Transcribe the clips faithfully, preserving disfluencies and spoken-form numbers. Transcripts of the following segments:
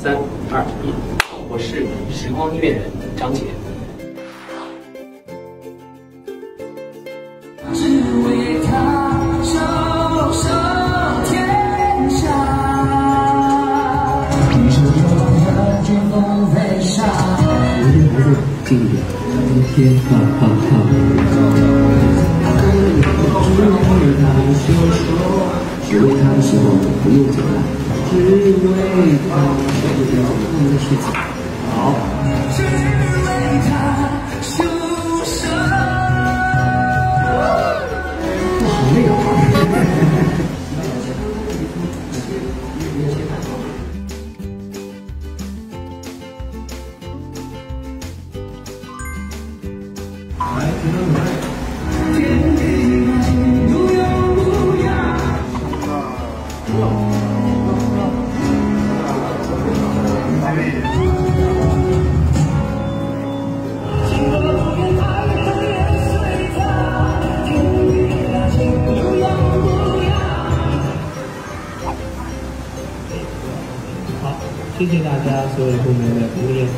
三二一，我是时光音乐人张杰。 只为他袖手天下，一首歌和军风飞沙。我这还是近一点，天哈哈哈。只为他袖手，只为他的时候不用讲了，只为他手手的事情。好。只为他袖手。好累啊！谢谢大家所有部门的鼓励。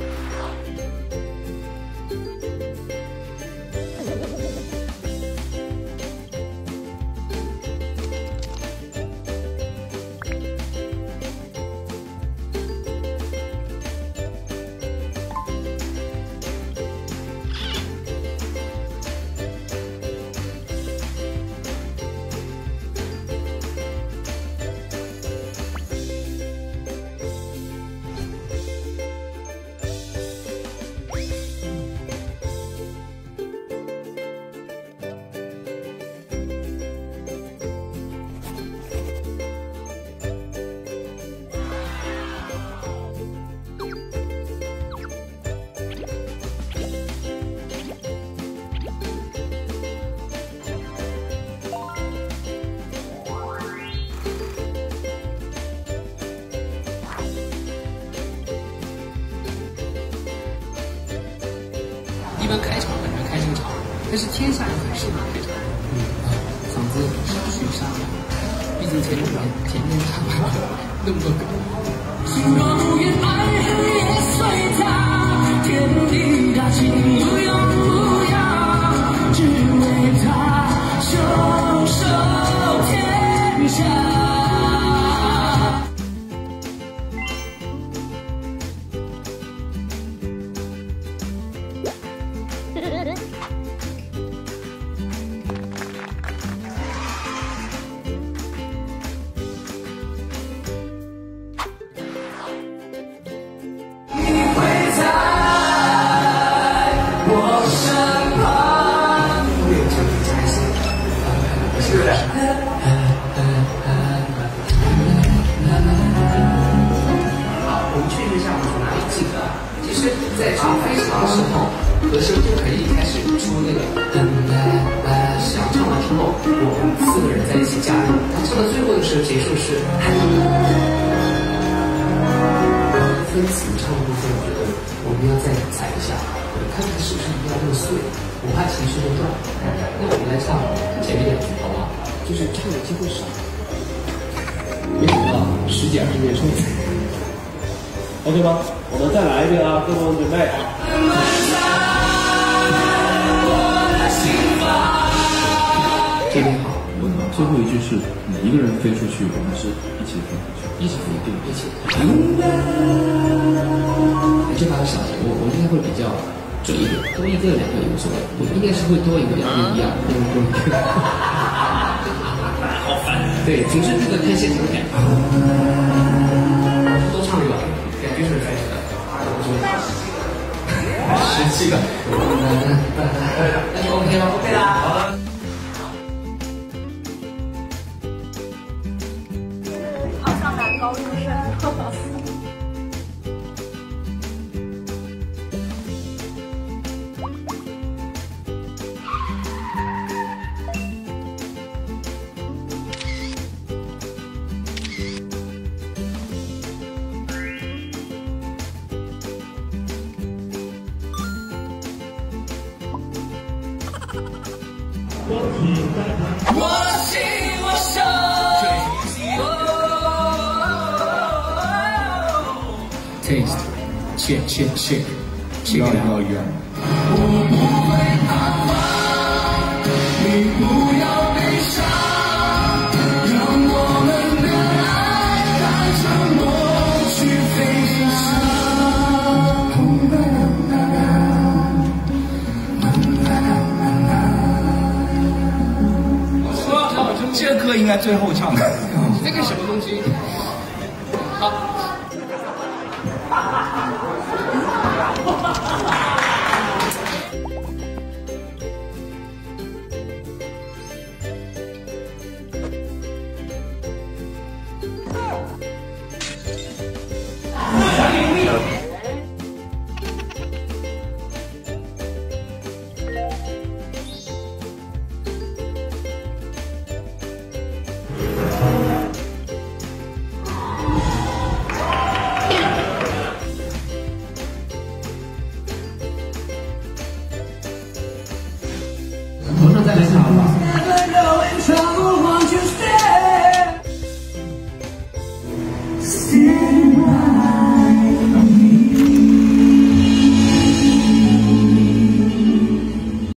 一般开场本来开这个场，但是天下又很适合开场。嗯啊，嗓子虚沙哑，毕竟前面前面他妈那么多梗。心若不愿爱恨也随他，天地大情无用无恙，只为他袖手天下。 在唱非常的时候，和声就可以开始出那个噔啦啦响。唱完之后，我们四个人在一起加入。他唱到最后的时候，结束是分词唱的部分，我觉得我们要再踩一下，看看是不是一定要那么碎，我怕情绪会断。那我们来唱前面两句，好不好？就是唱的机会少，没想到十几二十年唱。 OK 吗？我们再来一遍啊，各位准备。 这边好， 最后一句是哪一个人飞出去，我们是一起飞出去， 一起飞，对，一起。这把小节，我我应该会比较准一点，多一个两个也无所谓，我应该是会多一个两个一样，多一个多一个。好烦。对，只是这个看现场感。多唱一个。感觉是开始的，十七个，那就 OK 了 ，OK 啦，好了。 好像男高中生。 我心我手。 taste check check check check 要 it 要 out。 要。 你不要悲伤，让我们的爱带着梦去飞翔。这歌应该最后唱的。 这个什么东西？好。 头上再来一下好不好？